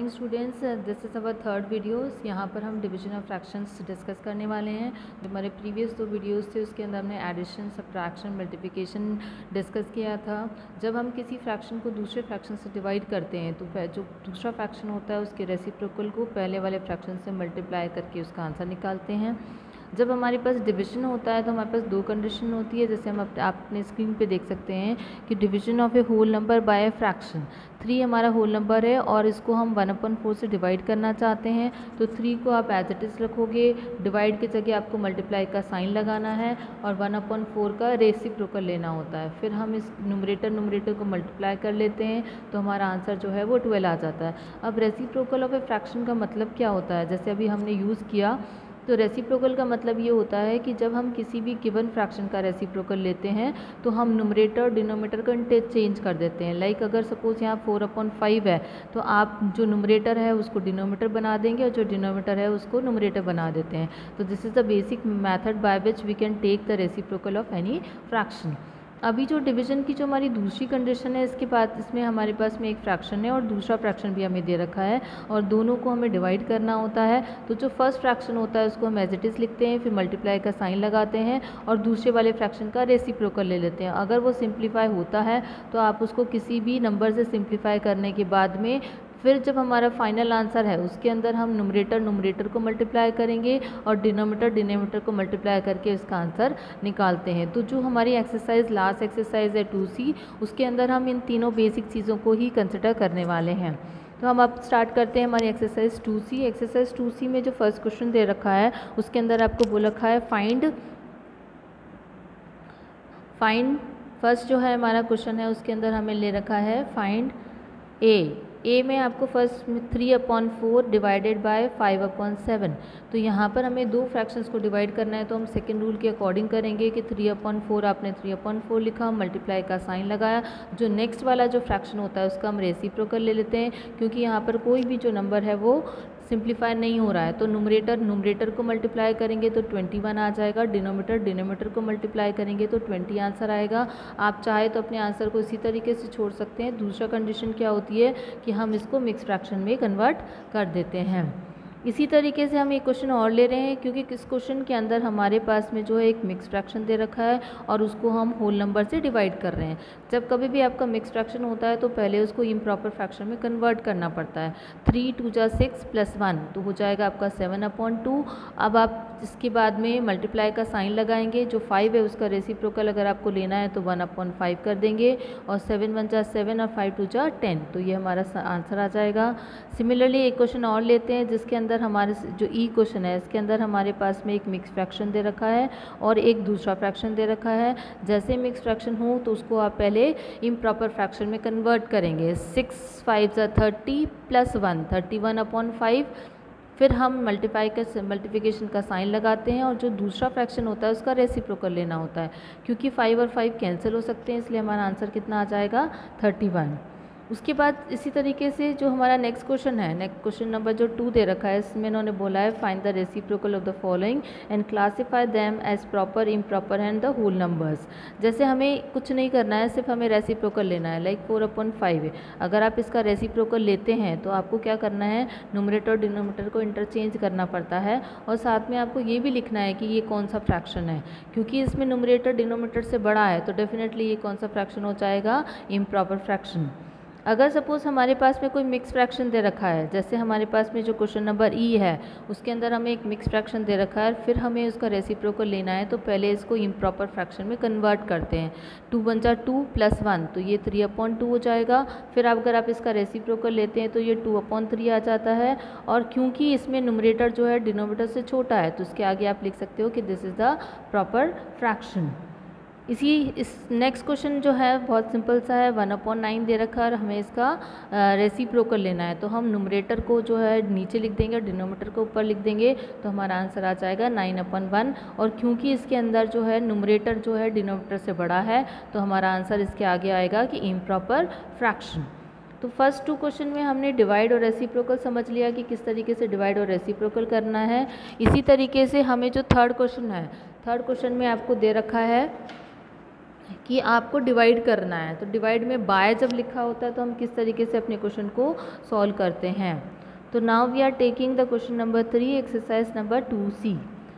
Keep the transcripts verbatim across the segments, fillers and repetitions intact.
Morning students, this is our third videos. यहाँ पर हम डिवीजन ऑफ फ्रैक्शंस डिस्कस करने वाले हैं। जो हमारे प्रीवियस दो वीडियोस थे उसके अंदर हमने एडिशन, सब्ट्रैक्शन, मल्टीप्लिकेशन डिस्कस किया था। जब हम किसी फ्रैक्शन को दूसरे फ्रैक्शन से डिवाइड करते हैं तो जो दूसरा फ्रैक्शन होता है उसके रेसिप्रोकल को पहले वाले फ्रैक्शन से मल्टीप्लाई करके उसका आंसर निकालते हैं। जब हमारे पास डिवीजन होता है तो हमारे पास दो कंडीशन होती है, जैसे हम आप अपने स्क्रीन पे देख सकते हैं कि division of a whole number by a fraction. Three हमारा होल नंबर है और इसको हम वन अपन फोर से डिवाइड करना चाहते हैं, तो थ्री को आप एज इट इज़ रखोगे, डिवाइड की जगह आपको मल्टीप्लाई का साइन लगाना है और वन अपन फोर का रेसिप्रोकल लेना होता है। फिर हम इस न्यूमरेटर न्यूमरेटर को मल्टीप्लाई कर लेते हैं तो हमारा आंसर जो है वो ट्वेल्व आ जाता है। अब रेसिप्रोकल ऑफ ए फ्रैक्शन का मतलब क्या होता है, जैसे अभी हमने यूज़ किया, तो रेसिप्रोकल का मतलब ये होता है कि जब हम किसी भी गिवन फ्रैक्शन का रेसिप्रोकल लेते हैं तो हम न्यूमरेटर और डिनोमिनेटर का चेंज कर देते हैं। लाइक अगर सपोज यहाँ फोर अपॉन फाइव है तो आप जो न्यूमरेटर है उसको डिनोमिनेटर बना देंगे और जो डिनोमिनेटर है उसको न्यूमरेटर बना देते हैं। तो this is the basic method by which we can take the reciprocal of any fraction. अभी जो डिवीजन की जो हमारी दूसरी कंडीशन है, इसके बाद इसमें हमारे पास में एक फ्रैक्शन है और दूसरा फ्रैक्शन भी हमें दे रखा है और दोनों को हमें डिवाइड करना होता है। तो जो फर्स्ट फ्रैक्शन होता है उसको हम एज इट इज़ लिखते हैं, फिर मल्टीप्लाई का साइन लगाते हैं और दूसरे वाले फ्रैक्शन का रेसिप्रोकल ले लेते हैं। अगर वो सिंप्लीफाई होता है तो आप उसको किसी भी नंबर से सिंप्लीफाई करने के बाद में फिर जब हमारा फाइनल आंसर है उसके अंदर हम न्यूमरेटर न्यूमरेटर को मल्टीप्लाई करेंगे और डिनोमिनेटर डिनोमिनेटर को मल्टीप्लाई करके इसका आंसर निकालते हैं। तो जो हमारी एक्सरसाइज लास्ट एक्सरसाइज है टू सी, उसके अंदर हम इन तीनों बेसिक चीज़ों को ही कंसिडर करने वाले हैं। तो हम अब स्टार्ट करते हैं हमारी exercise two C. Exercise two C में जो फर्स्ट क्वेश्चन दे रखा है उसके अंदर आपको बोल रखा है फाइंड फाइंड फर्स्ट जो है हमारा क्वेश्चन है उसके अंदर हमें ले रखा है फाइंड ए। ए में आपको first three upon four divided by five upon seven. तो यहाँ पर हमें दो फ्रैक्शंस को डिवाइड करना है तो हम सेकंड रूल के अकॉर्डिंग करेंगे कि थ्री अपॉन फोर आपने थ्री अपॉन फोर लिखा, मल्टीप्लाई का साइन लगाया, जो नेक्स्ट वाला जो फ्रैक्शन होता है उसका हम रेसिप्रोकल ले लेते हैं क्योंकि यहाँ पर कोई भी जो नंबर है वो सिंप्लीफाई नहीं हो रहा है। तो न्यूमरेटर न्यूमरेटर को मल्टीप्लाई करेंगे तो ट्वेंटी वन आ जाएगा, डिनोमिनेटर डिनोमिनेटर को मल्टीप्लाई करेंगे तो ट्वेंटी आंसर आएगा। आप चाहे तो अपने आंसर को इसी तरीके से छोड़ सकते हैं। दूसरा कंडीशन क्या होती है कि हम इसको मिक्स फ्रैक्शन में कन्वर्ट कर देते हैं। इसी तरीके से हम एक क्वेश्चन और ले रहे हैं क्योंकि किस क्वेश्चन के अंदर हमारे पास में जो है एक मिक्स फ्रैक्शन दे रखा है और उसको हम होल नंबर से डिवाइड कर रहे हैं। जब कभी भी आपका मिक्स फ्रैक्शन होता है तो पहले उसको इम्प्रॉपर फ्रैक्शन में कन्वर्ट करना पड़ता है। थ्री टू जा सिक्स प्लस वन तो हो जाएगा आपका सेवन अपॉन टू। अब आप इसके बाद में मल्टीप्लाई का साइन लगाएंगे, जो फाइव है उसका रेसिप्रोकल अगर आपको लेना है तो वन अपॉन फाइव कर देंगे और सेवन वन जा सेवन और फाइव टू जा टेन, तो ये हमारा आंसर आ जाएगा। सिमिलरली एक क्वेश्चन और लेते हैं जिसके अंदर हमारे जो ई क्वेश्चन है इसके अंदर हमारे पास में एक मिक्स फ्रैक्शन दे रखा है और एक दूसरा फ्रैक्शन दे रखा है। जैसे मिक्स फ्रैक्शन हो तो उसको आप पहले इम्प्रॉपर फ्रैक्शन में कन्वर्ट करेंगे। सिक्स फाइव जा thirty plus one thirty one upon five, फिर हम मल्टीप्लाई का मल्टीप्लिकेशन का साइन लगाते हैं और जो दूसरा फ्रैक्शन होता है उसका रेसिप्रोकल लेना होता है। क्योंकि फाइव और फाइव कैंसिल हो सकते हैं इसलिए हमारा आंसर कितना आ जाएगा थर्टी वन। उसके बाद इसी तरीके से जो हमारा नेक्स्ट क्वेश्चन है, नेक्स्ट क्वेश्चन नंबर जो टू दे रखा है, इसमें इन्होंने बोला है find the reciprocal of the following and classify them as proper, improper and the whole numbers. जैसे हमें कुछ नहीं करना है, सिर्फ हमें रेसिप्रोकल लेना है। लाइक फोर अपॉन फाइव है, अगर आप इसका रेसिप्रोकल लेते हैं तो आपको क्या करना है, न्यूमरेटर और डिनोमिनेटर को इंटरचेंज करना पड़ता है और साथ में आपको ये भी लिखना है कि ये कौन सा फ्रैक्शन है। क्योंकि इसमें न्यूमरेटर डिनोमिनेटर से बड़ा है तो डेफिनेटली ये कौन सा फ्रैक्शन हो जाएगा, इम्प्रॉपर फ्रैक्शन। अगर सपोज़ हमारे पास में कोई मिक्स फ्रैक्शन दे रखा है, जैसे हमारे पास में जो क्वेश्चन नंबर ई है उसके अंदर हमें एक मिक्स फ्रैक्शन दे रखा है, फिर हमें उसका रेसिप्रोकल लेना है तो पहले इसको इम्प्रॉपर फ्रैक्शन में कन्वर्ट करते हैं। टू वन जा टू प्लस वन तो ये थ्री अपॉन टू हो जाएगा। फिर अगर आप इसका रेसिप्रोकल लेते हैं तो ये टू अपॉन थ्री आ जाता है और क्योंकि इसमें न्यूमरेटर जो है डिनोमिनेटर से छोटा है तो इसके आगे आप लिख सकते हो कि this is the proper fraction. इसी इस नेक्स्ट क्वेश्चन जो है बहुत सिंपल सा है, वन अपॉन नाइन दे रखा है और हमें इसका रेसिप्रोकल लेना है। तो हम न्यूमरेटर को जो है नीचे लिख देंगे और डिनोमिनेटर को ऊपर लिख देंगे तो हमारा आंसर आ जाएगा नाइन अपॉन वन। और क्योंकि इसके अंदर जो है न्यूमरेटर जो है डिनोमिनेटर से बड़ा है तो हमारा आंसर इसके आगे आएगा कि इम्प्रॉपर फ्रैक्शन। तो फर्स्ट टू क्वेश्चन में हमने डिवाइड और रेसिप्रोकल समझ लिया कि किस तरीके से डिवाइड और रेसिप्रोकल करना है। इसी तरीके से हमें जो थर्ड क्वेश्चन है, थर्ड क्वेश्चन में आपको दे रखा है कि आपको डिवाइड करना है। तो डिवाइड में बाय जब लिखा होता है तो हम किस तरीके से अपने क्वेश्चन को सॉल्व करते हैं। तो now we are taking the question number three, exercise number two C.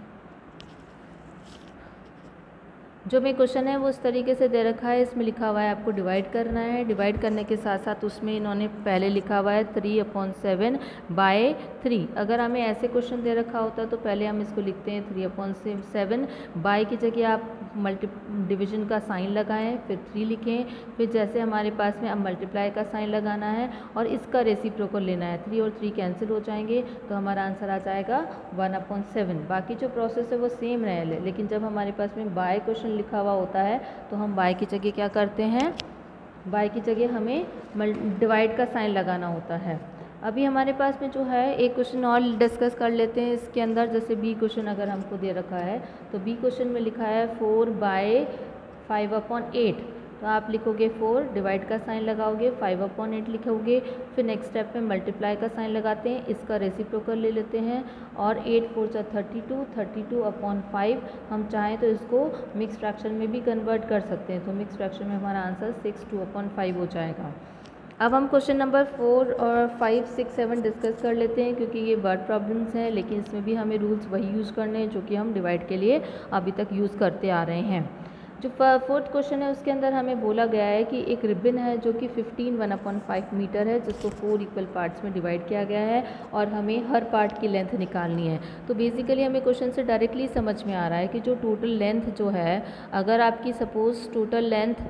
जो में क्वेश्चन है वो इस तरीके से दे रखा है, इसमें लिखा हुआ है आपको डिवाइड करना है। डिवाइड करने के साथ साथ उसमें इन्होंने पहले लिखा हुआ है three upon seven by three. अगर हमें ऐसे क्वेश्चन दे रखा होता तो पहले हम इसको लिखते हैं थ्री अपॉन सेवन, बाय की जगह आप मल्टी डिविजन का साइन लगाएं, फिर थ्री लिखें, फिर जैसे हमारे पास में अब मल्टीप्लाई का साइन लगाना है और इसका रेसिप्रोकल लेना है। थ्री और थ्री कैंसिल हो जाएंगे तो हमारा आंसर आ जाएगा वन अपॉन सेवन। बाकी जो प्रोसेस है वो सेम रहे, लेकिन जब हमारे पास में बाय क्वेश्चन लिखा हुआ होता है तो हम बाय की जगह क्या करते हैं, बाय की जगह हमें डिवाइड का साइन लगाना होता है। अभी हमारे पास में जो है एक क्वेश्चन और डिस्कस कर लेते हैं इसके अंदर। जैसे बी क्वेश्चन अगर हमको दे रखा है तो बी क्वेश्चन में लिखा है four by five upon eight, तो आप लिखोगे फोर, डिवाइड का साइन लगाओगे, फाइव अपॉन एट लिखोगे, फिर नेक्स्ट स्टेप में मल्टीप्लाई का साइन लगाते हैं, इसका रेसिप्रोकल ले लेते हैं और एट फोर सा thirty two, thirty two upon five. हम चाहें तो इसको मिक्स फ्रैक्शन में भी कन्वर्ट कर सकते हैं, तो मिक्स फ्रैक्शन में हमारा answer six two upon five हो जाएगा। अब हम क्वेश्चन नंबर फोर और फाइव सिक्स सेवन डिस्कस कर लेते हैं, क्योंकि ये वर्ड प्रॉब्लम्स हैं, लेकिन इसमें भी हमें रूल्स वही यूज़ करने हैं जो कि हम डिवाइड के लिए अभी तक यूज़ करते आ रहे हैं। जो फोर्थ क्वेश्चन है उसके अंदर हमें बोला गया है कि एक रिबन है जो कि fifteen one upon five metre है, जिसको फोर इक्वल पार्ट्स में डिवाइड किया गया है और हमें हर पार्ट की लेंथ निकालनी है। तो बेसिकली हमें क्वेश्चन से डायरेक्टली समझ में आ रहा है कि जो टोटल लेंथ जो है, अगर आपकी suppose total length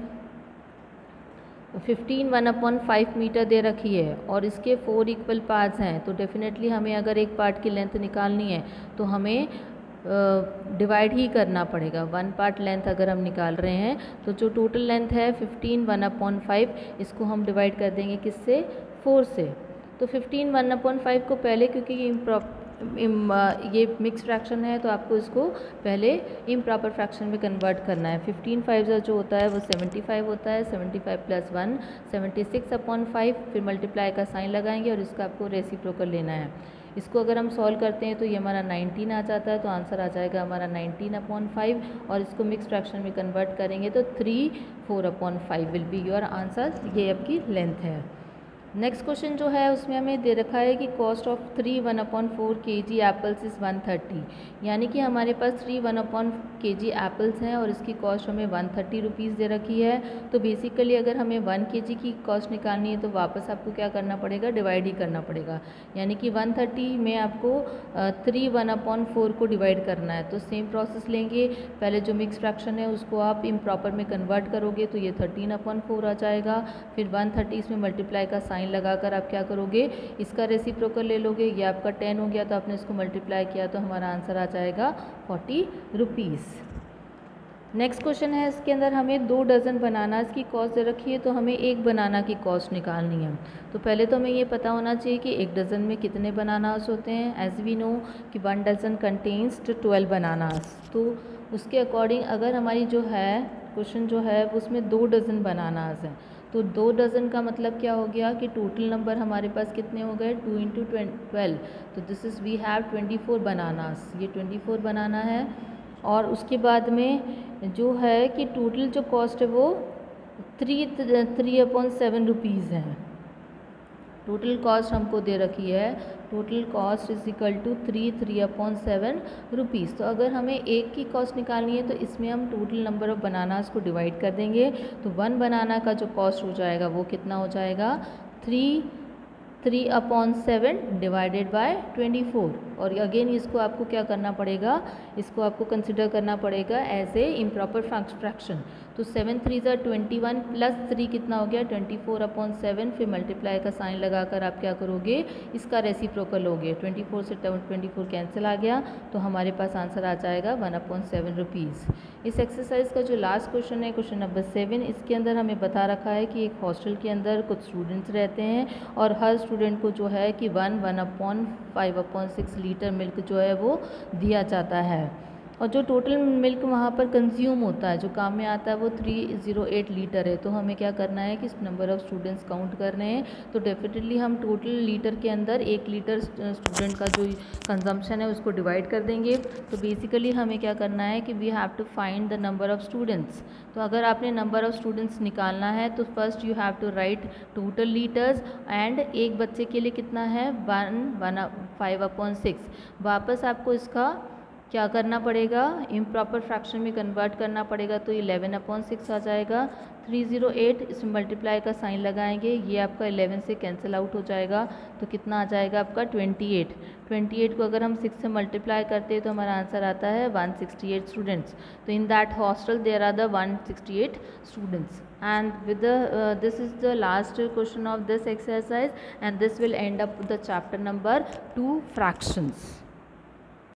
fifteen one upon five metre दे रखी है और इसके फोर इक्वल पार्ट्स हैं, तो डेफिनेटली हमें अगर एक पार्ट की लेंथ निकालनी है तो हमें डिवाइड uh, ही करना पड़ेगा। वन पार्ट लेंथ अगर हम निकाल रहे हैं तो जो टोटल लेंथ है फिफ्टीन वन अपॉन फाइव, इसको हम डिवाइड कर देंगे किससे, फोर से। तो फिफ्टीन वन अपॉन फाइव को पहले, क्योंकि ये इम्प्रॉप ये मिक्स फ्रैक्शन है तो आपको इसको पहले इम्प्रॉपर फ्रैक्शन में कन्वर्ट करना है। फिफ्टीन फाइव जो होता है वो सेवेंटी फाइव होता है, seventy five plus one seventy six upon five, फिर मल्टीप्लाई का साइन लगाएंगे और इसका आपको रेसिप्रोकल लेना है। इसको अगर हम सॉल्व करते हैं तो ये हमारा नाइनटीन आ जाता है, तो आंसर आ जाएगा हमारा नाइनटीन अपॉन फाइव, और इसको मिक्स फ्रैक्शन में कन्वर्ट करेंगे तो three four upon five will be your answer. ये आपकी लेंथ है। नेक्स्ट क्वेश्चन जो है उसमें हमें दे रखा है कि cost of three one upon four K G apples is one thirty, यानी कि हमारे पास थ्री वन अपॉन के जी एप्पल्स हैं और इसकी कॉस्ट हमें वन थर्टी रुपीज़ दे रखी है। तो बेसिकली अगर हमें वन के जी की कॉस्ट निकालनी है तो वापस आपको क्या करना पड़ेगा, डिवाइड ही करना पड़ेगा। यानी कि वन थर्टी में आपको थ्री वन अपॉन फोर को डिवाइड करना है। तो सेम प्रोसेस लेंगे, पहले जो मिक्स फ्रैक्शन है उसको आप इम्प्रॉपर में कन्वर्ट करोगे तो ये थर्टीन अपॉन फोर आ जाएगा। फिर वन थर्टी इसमें मल्टीप्लाई का साइन लगाकर आप क्या करोगे, इसका रेसिप्रोकल ले लोगे। ये आपका टेन हो गया तो आपने इसको मल्टीप्लाई किया तो हमारा आंसर आ जाएगा फोर्टी रुपीज़। नेक्स्ट क्वेश्चन है, इसके अंदर हमें दो डज़न बनानास की कॉस्ट दे रखी है, तो हमें एक बनाना की कॉस्ट निकालनी है। तो पहले तो हमें ये पता होना चाहिए कि एक डज़न में कितने बनानास होते हैं। एज वी नो कि one dozen contains twelve bananas, तो उसके अकॉर्डिंग अगर हमारी जो है क्वेश्चन जो है उसमें दो डज़न बनानास हैं, तो दो डज़न का मतलब क्या हो गया कि टोटल नंबर हमारे पास कितने हो गए, टू इंटू ट्वेल्व, तो this is we have twenty four bananas. ये ट्वेंटी फोर बनाना है। और उसके बाद में जो है कि टोटल जो कॉस्ट है वो three three upon seven rupees है। टोटल कॉस्ट हमको दे रखी है, total cost is equal to three three upon seven rupees. तो अगर हमें एक की कॉस्ट निकालनी है तो इसमें हम टोटल नंबर ऑफ बनानास को डिवाइड कर देंगे। तो वन बनाना का जो कॉस्ट हो जाएगा वो कितना हो जाएगा, three three upon seven divided by twenty four. और अगेन इसको आपको क्या करना पड़ेगा, इसको आपको कंसिडर करना पड़ेगा एज ए इम्प्रॉपर फ्रैक्शन। तो सेवन थ्री ज़ा ट्वेंटी वन प्लस थ्री कितना हो गया, ट्वेंटी फोर अपॉन सेवन, फिर मल्टीप्लाई का साइन लगाकर आप क्या करोगे, इसका रेसिप्रोकल लोगे। ट्वेंटी फोर से ट्वेंटी फोर कैंसिल आ गया तो हमारे पास आंसर आ जाएगा वन अपॉन सेवन रुपीज़। इस एक्सरसाइज का जो लास्ट क्वेश्चन है, क्वेश्चन नंबर सेवन, इसके अंदर हमें बता रखा है कि एक हॉस्टल के अंदर कुछ स्टूडेंट्स रहते हैं और हर स्टूडेंट को जो है कि one one upon five upon six litre milk जो है वो दिया जाता है। और जो टोटल मिल्क वहाँ पर कंज्यूम होता है, जो काम में आता है, वो थ्री ज़ीरो एट लीटर है। तो हमें क्या करना है कि नंबर ऑफ़ स्टूडेंट्स काउंट करने हैं। तो डेफिनेटली हम टोटल लीटर के अंदर एक लीटर स्टूडेंट का जो कंजम्पशन है उसको डिवाइड कर देंगे। तो बेसिकली हमें क्या करना है कि we have to find the number of students. तो अगर आपने नंबर ऑफ़ स्टूडेंट्स निकालना है तो first you have to write total litres and एक बच्चे के लिए कितना है, one one five upon six. वापस आपको इसका क्या करना पड़ेगा, इम्प्रॉपर फ्रैक्शन में कन्वर्ट करना पड़ेगा। तो इलेवन अपॉन सिक्स आ जाएगा। थ्री ज़ीरो एट इसमें मल्टीप्लाई का साइन लगाएंगे, ये आपका इलेवन से कैंसिल आउट हो जाएगा। तो कितना आ जाएगा आपका ट्वेंटी एट। ट्वेंटी एट को अगर हम सिक्स से मल्टीप्लाई करते हैं तो हमारा आंसर आता है वन सिक्सटी एट स्टूडेंट्स। तो in that hostel there are the one sixty eight students. And with the uh, this is the last question of this exercise, and this will end up with the chapter number two, fractions.